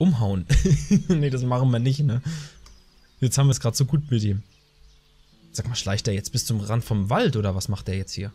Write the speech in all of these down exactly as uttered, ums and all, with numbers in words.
Umhauen. Nee, das machen wir nicht, ne? Jetzt haben wir es gerade so gut mit ihm. Sag mal, schleicht der jetzt bis zum Rand vom Wald oder was macht der jetzt hier?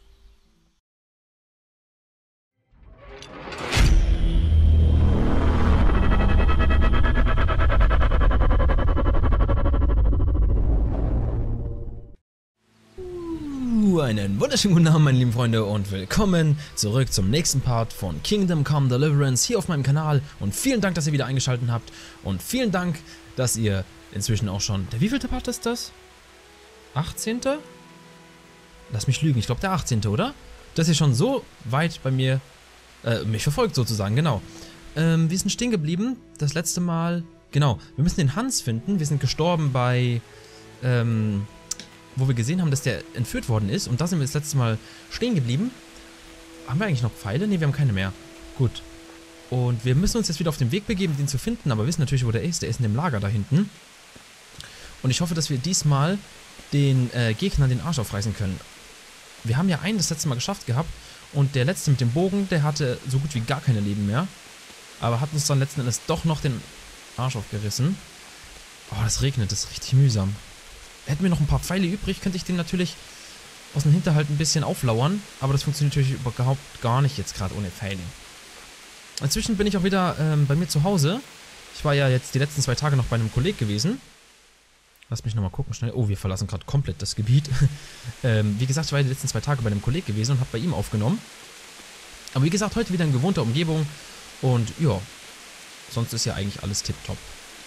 Einen wunderschönen guten Abend, meine lieben Freunde, und willkommen zurück zum nächsten Part von Kingdom Come Deliverance hier auf meinem Kanal. Und vielen Dank, dass ihr wieder eingeschaltet habt. Und vielen Dank, dass ihr inzwischen auch schon... Der wievielte Part ist das? achtzehnte? Lass mich lügen, ich glaube der achtzehnte, oder? Dass ihr schon so weit bei mir... Äh, mich verfolgt sozusagen, genau. Ähm, wir sind stehen geblieben, das letzte Mal... Genau, wir müssen den Hans finden. Wir sind gestorben bei... Ähm... wo wir gesehen haben, dass der entführt worden ist. Und da sind wir das letzte Mal stehen geblieben. Haben wir eigentlich noch Pfeile? Ne, wir haben keine mehr. Gut. Und wir müssen uns jetzt wieder auf den Weg begeben, den zu finden. Aber wir wissen natürlich, wo der ist. Der ist in dem Lager da hinten. Und ich hoffe, dass wir diesmal den äh, Gegnern den Arsch aufreißen können. Wir haben ja einen das letzte Mal geschafft gehabt. Und der letzte mit dem Bogen, der hatte so gut wie gar keine Leben mehr. Aber hat uns dann letzten Endes doch noch den Arsch aufgerissen. Oh, das regnet. Das ist richtig mühsam. Hätten wir noch ein paar Pfeile übrig, könnte ich den natürlich aus dem Hinterhalt ein bisschen auflauern. Aber das funktioniert natürlich überhaupt gar nicht jetzt gerade ohne Pfeile. Inzwischen bin ich auch wieder ähm, bei mir zu Hause. Ich war ja jetzt die letzten zwei Tage noch bei einem Kollegen gewesen. Lass mich nochmal gucken schnell. Oh, wir verlassen gerade komplett das Gebiet. ähm, wie gesagt, ich war ja die letzten zwei Tage bei einem Kollegen gewesen und habe bei ihm aufgenommen. Aber wie gesagt, heute wieder in gewohnter Umgebung. Und ja, sonst ist ja eigentlich alles tipptopp.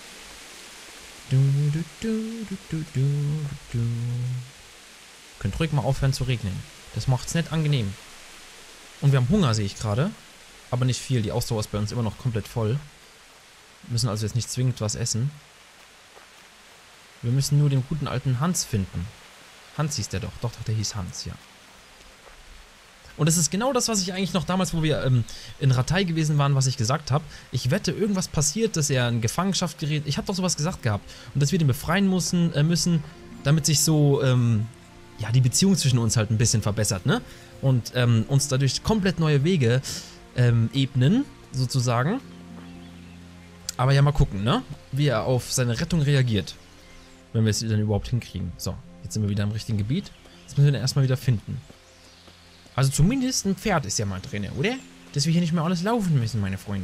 Du, du, du, du, du, du, du. Könnt ruhig mal aufhören zu regnen. Das macht's nicht angenehm. Und wir haben Hunger, sehe ich gerade. Aber nicht viel. Die Ausdauer ist bei uns immer noch komplett voll. Wir müssen also jetzt nicht zwingend was essen. Wir müssen nur den guten alten Hans finden. Hans hieß der doch. Doch, doch, der hieß Hans, ja. Und das ist genau das, was ich eigentlich noch damals, wo wir ähm, in Rattay gewesen waren, was ich gesagt habe. Ich wette, irgendwas passiert, dass er in Gefangenschaft gerät. Ich habe doch sowas gesagt gehabt. Und dass wir den befreien müssen, äh, müssen damit sich so, ähm, ja, die Beziehung zwischen uns halt ein bisschen verbessert, ne? Und ähm, uns dadurch komplett neue Wege ähm, ebnen, sozusagen. Aber ja, mal gucken, ne? Wie er auf seine Rettung reagiert. Wenn wir es dann überhaupt hinkriegen. So, jetzt sind wir wieder im richtigen Gebiet. Jetzt müssen wir den erstmal wieder finden. Also zumindest ein Pferd ist ja mal drin, oder? Dass wir hier nicht mehr alles laufen müssen, meine Freunde.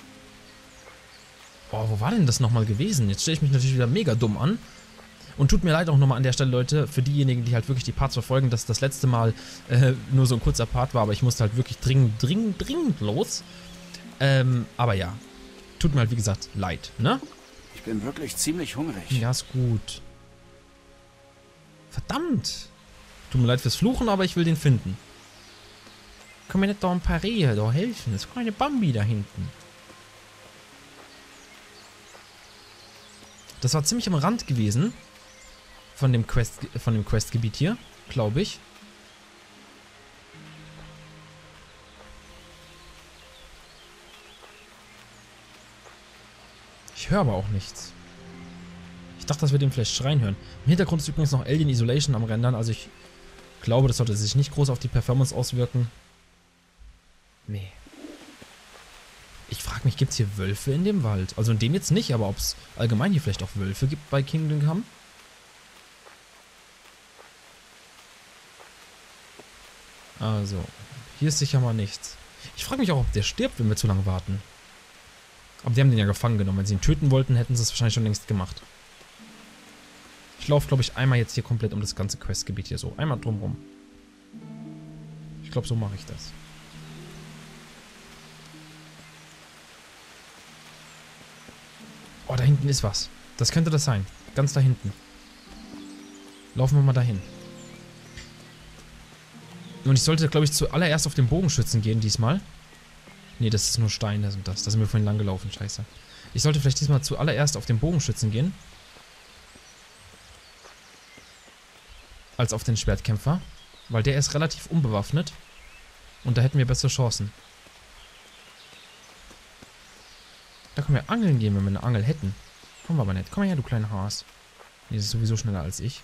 Oh, wo war denn das nochmal gewesen? Jetzt stelle ich mich natürlich wieder mega dumm an. Und tut mir leid auch nochmal an der Stelle, Leute, für diejenigen, die halt wirklich die Parts verfolgen, dass das letzte Mal äh, nur so ein kurzer Part war, aber ich musste halt wirklich dringend, dringend, dringend los. Ähm, aber ja. Tut mir halt, wie gesagt, leid, ne? Ich bin wirklich ziemlich hungrig. Ja, ist gut. Verdammt! Tut mir leid fürs Fluchen, aber ich will den finden. Kann mir nicht da ein paar Rehe da helfen? Das ist keine Bambi da hinten. Das war ziemlich am Rand gewesen. Von dem Quest, von dem Questgebiet hier, glaube ich. Ich höre aber auch nichts. Ich dachte, dass wir den vielleicht schreien hören. Im Hintergrund ist übrigens noch Alien Isolation am Rendern. Also ich glaube, das sollte sich nicht groß auf die Performance auswirken. Nee. Ich frage mich, gibt es hier Wölfe in dem Wald? Also in dem jetzt nicht, aber ob es allgemein hier vielleicht auch Wölfe gibt bei Kingdom Come? Also, hier ist sicher mal nichts. Ich frage mich auch, ob der stirbt, wenn wir zu lange warten. Aber die haben den ja gefangen genommen. Wenn sie ihn töten wollten, hätten sie es wahrscheinlich schon längst gemacht. Ich laufe, glaube ich, einmal jetzt hier komplett um das ganze Questgebiet hier so. Einmal drumrum. Ich glaube, so mache ich das. Oh, da hinten ist was. Das könnte das sein. Ganz da hinten. Laufen wir mal dahin. Und ich sollte, glaube ich, zuallererst auf den Bogenschützen gehen diesmal. Nee, das ist nur Stein, das und das. Da sind wir vorhin lang gelaufen, scheiße. Ich sollte vielleicht diesmal zuallererst auf den Bogenschützen gehen. Als auf den Schwertkämpfer. Weil der ist relativ unbewaffnet. Und da hätten wir bessere Chancen. Da können wir angeln gehen, wenn wir eine Angel hätten. Kommen wir aber nicht. Komm mal her, du kleiner Haas. Nee, das ist sowieso schneller als ich.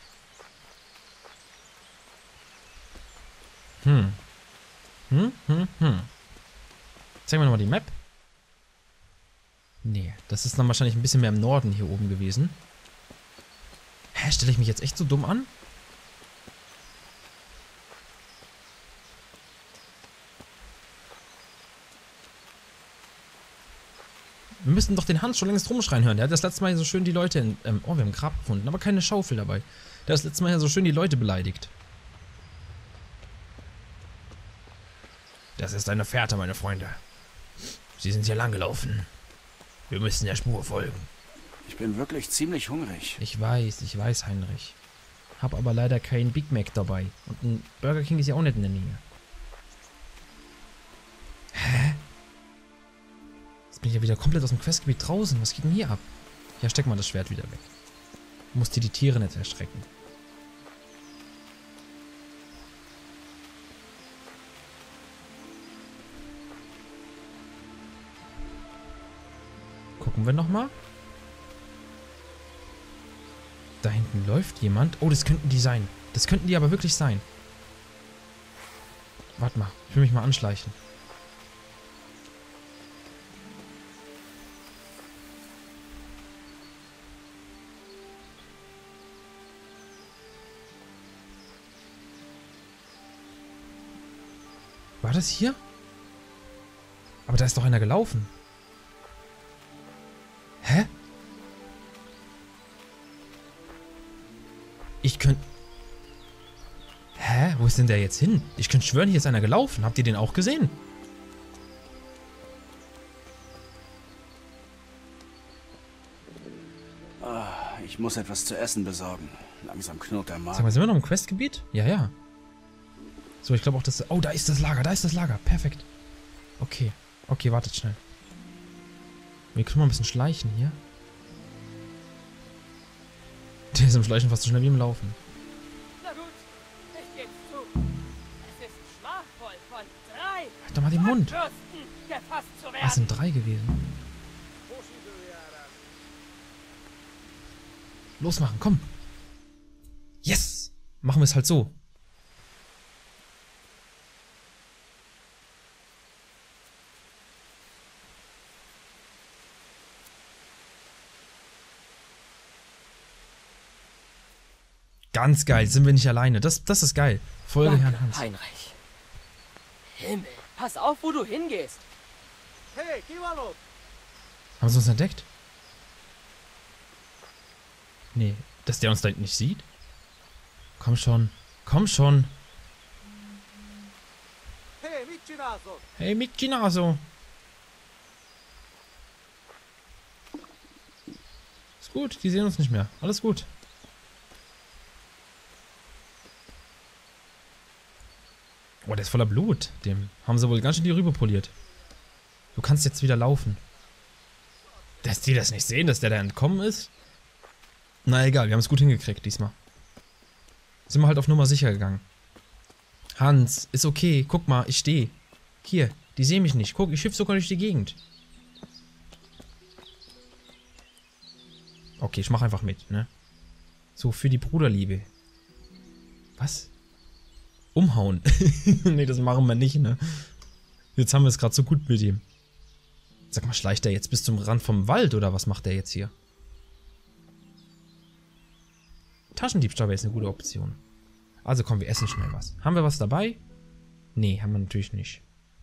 Hm. Hm, hm, hm. Zeigen wir nochmal die Map. Nee, das ist dann wahrscheinlich ein bisschen mehr im Norden hier oben gewesen. Hä, stelle ich mich jetzt echt so dumm an? Wir müssten doch den Hans schon längst rumschreien hören. Der hat das letzte Mal hier so schön die Leute in, ähm, oh, wir haben ein Grab gefunden, aber keine Schaufel dabei. Der hat das letzte Mal hier so schön die Leute beleidigt. Das ist eine Fährte, meine Freunde. Sie sind hier langgelaufen. Wir müssen der Spur folgen. Ich bin wirklich ziemlich hungrig. Ich weiß, ich weiß, Heinrich. Hab aber leider keinen Big Mac dabei. Und ein Burger King ist ja auch nicht in der Nähe. Hä? Jetzt bin ich ja wieder komplett aus dem Questgebiet draußen. Was geht denn hier ab? Ja, steck mal das Schwert wieder weg. Du musst dir die Tiere nicht erschrecken. Gucken wir nochmal. Da hinten läuft jemand. Oh, das könnten die sein. Das könnten die aber wirklich sein. Warte mal. Ich will mich mal anschleichen. War das hier? Aber da ist doch einer gelaufen. Hä? Ich könnte... Hä? Wo ist denn der jetzt hin? Ich könnte schwören, hier ist einer gelaufen. Habt ihr den auch gesehen? Ah, ich muss etwas zu essen besorgen. Langsam knurrt der Magen. Sag mal, sind wir noch im Questgebiet? Ja, ja. So, ich glaube auch, dass... Oh, da ist das Lager, da ist das Lager. Perfekt. Okay. Okay, wartet schnell. Wir können mal ein bisschen schleichen hier. Der ist im Schleichen fast so schnell wie im Laufen. Na gut, ich geb's zu. Es ist schmachvoll von drei Halt doch mal den Mund. Fürsten gefasst zu werden. Was sind drei gewesen? Losmachen, komm. Yes! Machen wir es halt so. Ganz geil, sind wir nicht alleine. Das, das ist geil. Folge Danke, Herrn Hans. Heinrich. Himmel, pass auf, wo du hingehst. Haben sie uns entdeckt? Nee, dass der uns da hinten nicht sieht? Komm schon. Komm schon. Hey, Michinaso. Ist gut, die sehen uns nicht mehr. Alles gut. Oh, der ist voller Blut. Dem haben sie wohl ganz schön die Rübe poliert. Du kannst jetzt wieder laufen. Dass die das nicht sehen, dass der da entkommen ist? Na egal, wir haben es gut hingekriegt diesmal. Sind wir halt auf Nummer sicher gegangen. Hans, ist okay. Guck mal, ich stehe. Hier, die sehen mich nicht. Guck, ich schiff sogar durch die Gegend. Okay, ich mach einfach mit, ne? So, für die Bruderliebe. Was? Umhauen. Nee, das machen wir nicht, ne? Jetzt haben wir es gerade so gut mit ihm. Sag mal, schleicht er jetzt bis zum Rand vom Wald oder was macht er jetzt hier? Taschendiebstahl wäre jetzt eine gute Option. Also komm, wir essen schnell was. Haben wir was dabei? Nee, haben wir natürlich nicht.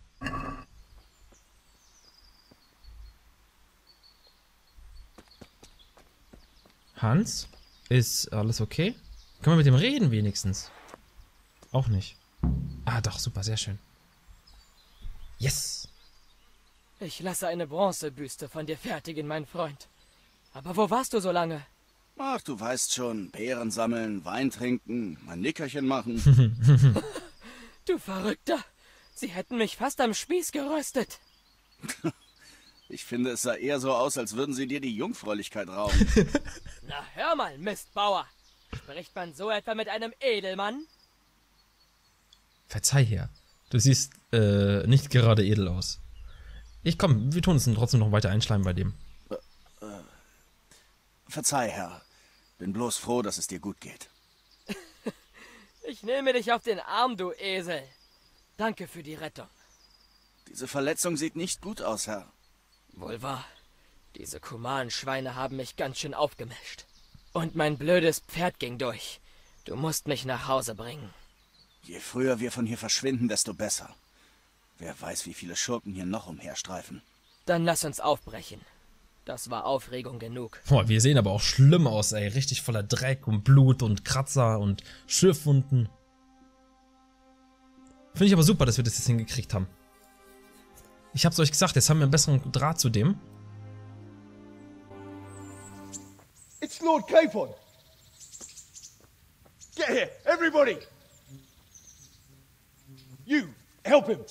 Hans? Ist alles okay? Können wir mit dem reden wenigstens? Auch nicht. Ah, doch, super, sehr schön. Yes! Ich lasse eine Bronzebüste von dir fertigen, mein Freund. Aber wo warst du so lange? Ach, du weißt schon, Beeren sammeln, Wein trinken, ein Nickerchen machen. Du Verrückter! Sie hätten mich fast am Spieß geröstet. Ich finde, es sah eher so aus, als würden sie dir die Jungfräulichkeit rauben. Na hör mal, Mistbauer. Spricht man so etwa mit einem Edelmann? Verzeih, Herr. Du siehst äh, nicht gerade edel aus. Ich komm, wir tun uns trotzdem noch weiter einschleimen bei dem. Äh, äh, verzeih, Herr. Bin bloß froh, dass es dir gut geht. Ich nehme dich auf den Arm, du Esel. Danke für die Rettung. Diese Verletzung sieht nicht gut aus, Herr. Wohl wahr. Diese Kuman-Schweine haben mich ganz schön aufgemischt. Und mein blödes Pferd ging durch. Du musst mich nach Hause bringen. Je früher wir von hier verschwinden, desto besser. Wer weiß, wie viele Schurken hier noch umherstreifen. Dann lass uns aufbrechen. Das war Aufregung genug. Boah, wir sehen aber auch schlimm aus, ey. Richtig voller Dreck und Blut und Kratzer und Schürfwunden. Finde ich aber super, dass wir das jetzt hingekriegt haben. Ich hab's euch gesagt, jetzt haben wir einen besseren Draht zu dem. It's Lord Capon! Get here, everybody! You, help him!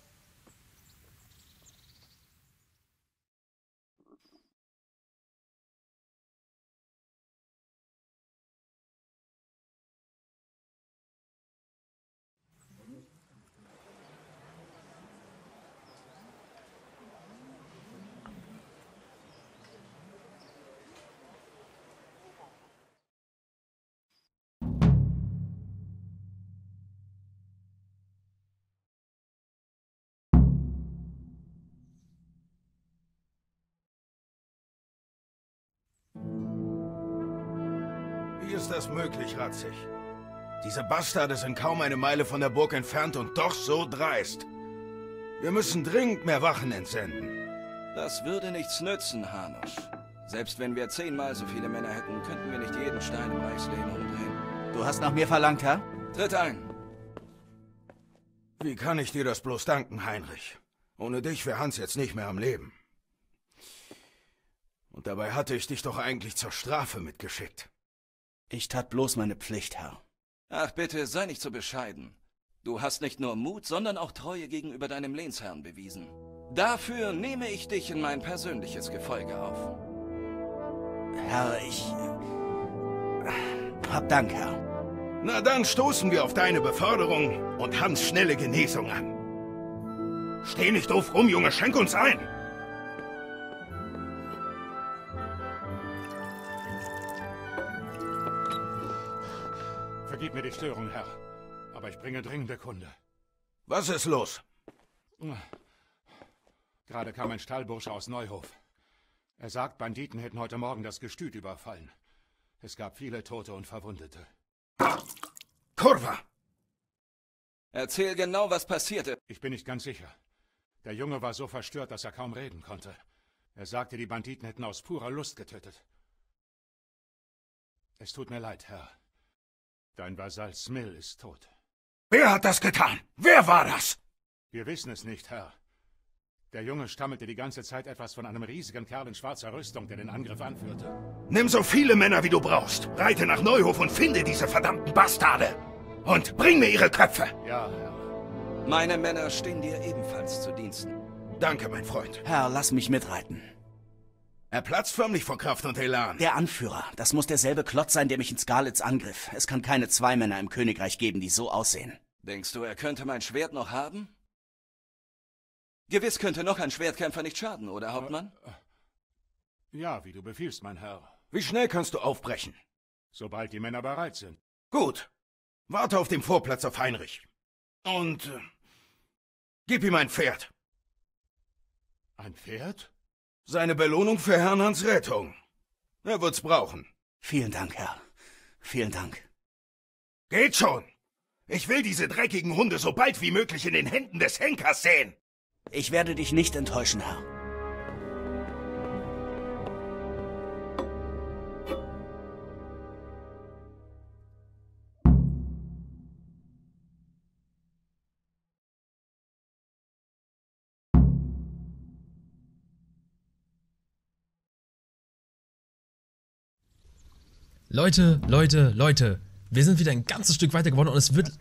Wie ist das möglich, Ratzig? Diese Bastarde sind kaum eine Meile von der Burg entfernt und doch so dreist. Wir müssen dringend mehr Wachen entsenden. Das würde nichts nützen, Hanusch. Selbst wenn wir zehnmal so viele Männer hätten, könnten wir nicht jeden Stein im Reichslehne umdrehen. Du hast nach mir verlangt, Herr? Tritt ein. Wie kann ich dir das bloß danken, Heinrich? Ohne dich wäre Hans jetzt nicht mehr am Leben. Und dabei hatte ich dich doch eigentlich zur Strafe mitgeschickt. Ich tat bloß meine Pflicht, Herr. Ach bitte, sei nicht so bescheiden. Du hast nicht nur Mut, sondern auch Treue gegenüber deinem Lehnsherrn bewiesen. Dafür nehme ich dich in mein persönliches Gefolge auf. Herr, ich... hab Dank, Herr. Na dann stoßen wir auf deine Beförderung und Hans' schnelle Genesung an. Steh nicht doof rum, Junge, schenk uns ein! Vergib mir die Störung, Herr, aber ich bringe dringende Kunde. Was ist los? Gerade kam ein Stallbursche aus Neuhof. Er sagt, Banditen hätten heute Morgen das Gestüt überfallen. Es gab viele Tote und Verwundete. Kurva! Erzähl genau, was passierte. Ich bin nicht ganz sicher. Der Junge war so verstört, dass er kaum reden konnte. Er sagte, die Banditen hätten aus purer Lust getötet. Es tut mir leid, Herr. Dein Vasall Smil ist tot. Wer hat das getan? Wer war das? Wir wissen es nicht, Herr. Der Junge stammelte die ganze Zeit etwas von einem riesigen Kerl in schwarzer Rüstung, der den Angriff anführte. Nimm so viele Männer, wie du brauchst. Reite nach Neuhof und finde diese verdammten Bastarde. Und bring mir ihre Köpfe. Ja, Herr. Meine Männer stehen dir ebenfalls zu Diensten. Danke, mein Freund. Herr, lass mich mitreiten. Er platzt förmlich vor Kraft und Elan. Der Anführer. Das muss derselbe Klotz sein, der mich in Skarlitz angriff. Es kann keine zwei Männer im Königreich geben, die so aussehen. Denkst du, er könnte mein Schwert noch haben? Gewiss könnte noch ein Schwertkämpfer nicht schaden, oder, Hauptmann? Ja, wie du befiehlst, mein Herr. Wie schnell kannst du aufbrechen? Sobald die Männer bereit sind. Gut. Warte auf dem Vorplatz auf Heinrich. Und äh, gib ihm ein Pferd. Ein Pferd? Seine Belohnung für Herrn Hans' Rettung. Er wird's brauchen. Vielen Dank, Herr. Vielen Dank. Geht schon. Ich will diese dreckigen Hunde so bald wie möglich in den Händen des Henkers sehen. Ich werde dich nicht enttäuschen, Herr. Leute, Leute, Leute, wir sind wieder ein ganzes Stück weiter geworden und es wird...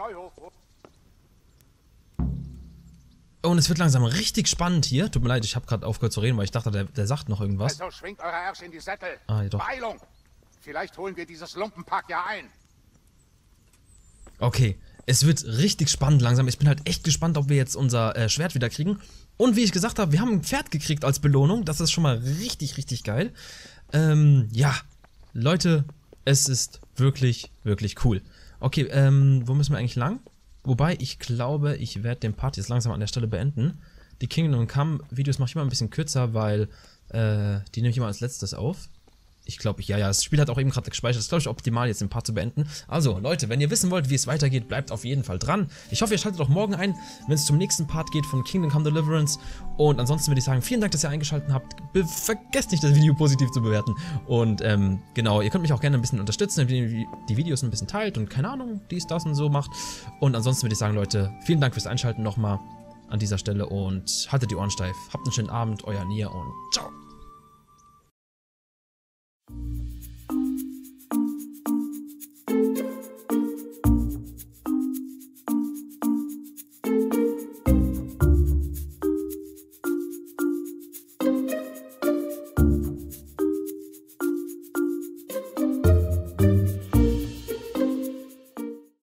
Und es wird langsam richtig spannend hier. Tut mir leid, ich habe gerade aufgehört zu reden, weil ich dachte, der, der sagt noch irgendwas. Also schwingt eure Ärsche in die Sättel. Ah, ja, doch. Beeilung! Vielleicht holen wir dieses Lumpenpack ja ein. Okay, es wird richtig spannend langsam. Ich bin halt echt gespannt, ob wir jetzt unser äh, Schwert wieder kriegen. Und wie ich gesagt habe, wir haben ein Pferd gekriegt als Belohnung. Das ist schon mal richtig, richtig geil. Ähm, ja, Leute, es ist wirklich, wirklich cool. Okay, ähm, wo müssen wir eigentlich lang? Wobei, ich glaube, ich werde den Part jetzt langsam an der Stelle beenden. Die Kingdom Come Videos mache ich immer ein bisschen kürzer, weil Äh, die nehme ich immer als letztes auf. Ich glaube, ich, ja, ja, das Spiel hat auch eben gerade gespeichert. Das ist, glaube ich, optimal, jetzt den Part zu beenden. Also, Leute, wenn ihr wissen wollt, wie es weitergeht, bleibt auf jeden Fall dran. Ich hoffe, ihr schaltet auch morgen ein, wenn es zum nächsten Part geht von Kingdom Come Deliverance. Und ansonsten würde ich sagen, vielen Dank, dass ihr eingeschaltet habt. Be vergesst nicht, das Video positiv zu bewerten. Und, ähm, genau, ihr könnt mich auch gerne ein bisschen unterstützen, indem ihr die Videos ein bisschen teilt und, keine Ahnung, dies, das und so macht. Und ansonsten würde ich sagen, Leute, vielen Dank fürs Einschalten nochmal an dieser Stelle und haltet die Ohren steif. Habt einen schönen Abend, euer Nier und ciao.